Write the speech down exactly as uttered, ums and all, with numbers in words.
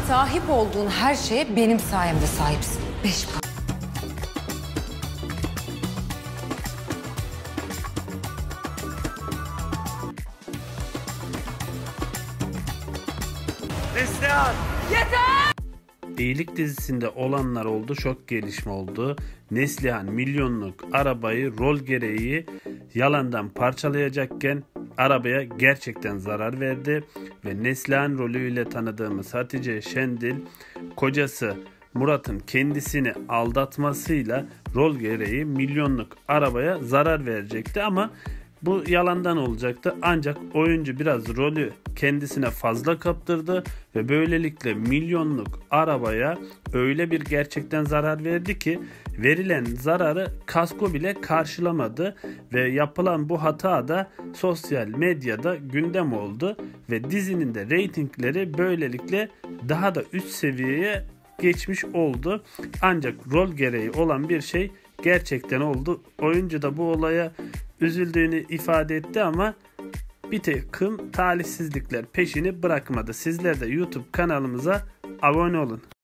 sahip olduğun her şeye benim sayemde sahipsin. Beş para. Neslihan! Yeter! İyilik dizisinde olanlar oldu, şok gelişme oldu. Neslihan milyonluk arabayı rol gereği yalandan parçalayacakken arabaya gerçekten zarar verdi ve Neslihan rolüyle tanıdığımız Hatice Şendil kocası Murat'ın kendisini aldatmasıyla rol gereği milyonluk arabaya zarar verecekti ama bu yalandan olacaktı. Ancak oyuncu biraz rolü kendisine fazla kaptırdı ve böylelikle milyonluk arabaya öyle bir gerçekten zarar verdi ki verilen zararı kasko bile karşılamadı ve yapılan bu hata da sosyal medyada gündem oldu ve dizinin de reytingleri böylelikle daha da üst seviyeye geçmiş oldu. Ancak rol gereği olan bir şey gerçekten oldu. Oyuncu da bu olaya üzüldüğünü ifade etti ama bir takım talihsizlikler peşini bırakmadı. Sizler de YouTube kanalımıza abone olun.